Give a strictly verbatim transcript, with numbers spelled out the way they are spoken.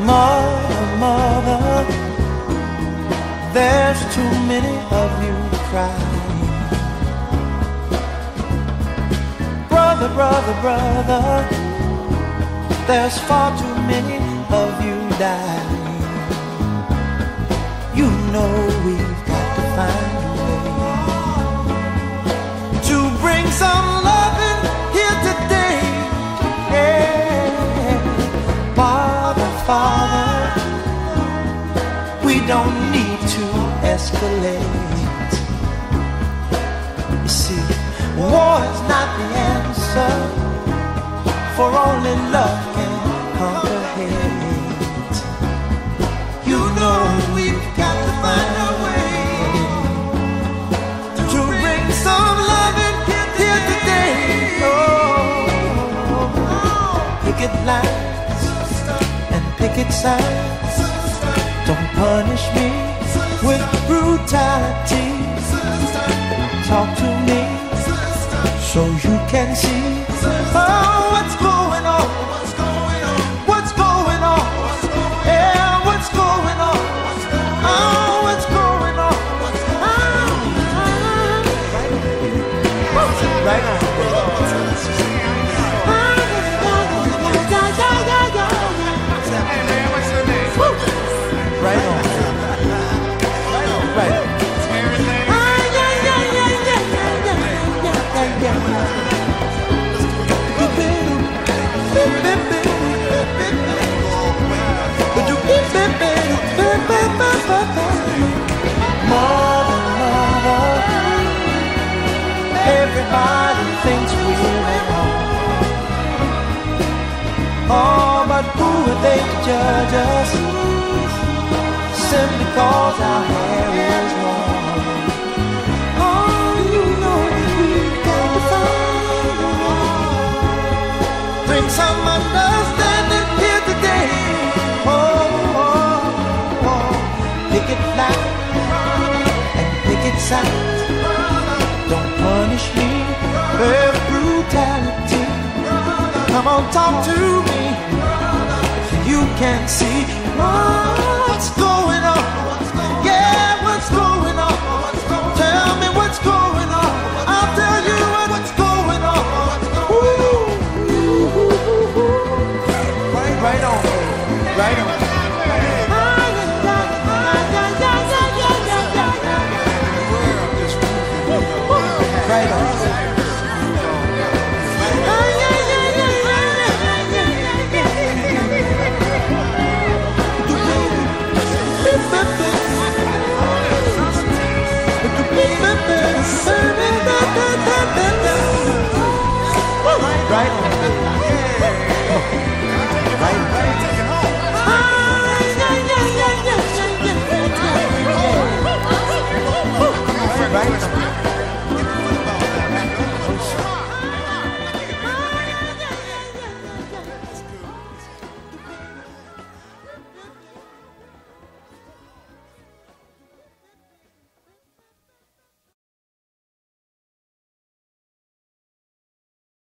Mother, mother, there's too many of you crying. Brother, brother, brother, there's far too many of you dying. You know we've got to find a way to bring some loving here today. Yeah. Father, Father, we don't need to escalate. You see, war is not the answer, for only love can conquer hate. You know we've got to find a way to bring some loving here today. Oh, picket lines and picket signs, don't punish me with brutality. Talk to me so you can see, oh, what's going on, what's going on, yeah, what's going on, oh, what's going on, oh, right on. Hey man, what's your name? Right on. Right on. Right on. Everything. Mother, mother, everybody thinks we're wrong. Oh, but who are they to judge us simply cause our hair is long? Oh, you know we've got to find a way. Bring some understanding here today. Oh, oh, oh. Pick it loud and pick it sound. Don't punish me with brutality. Come on, talk to me so you can see what's going on. Yeah, what's going on? Tell me what's going on. I'll tell you what's going on. Ooh. Right on, right on. Right on. Right on.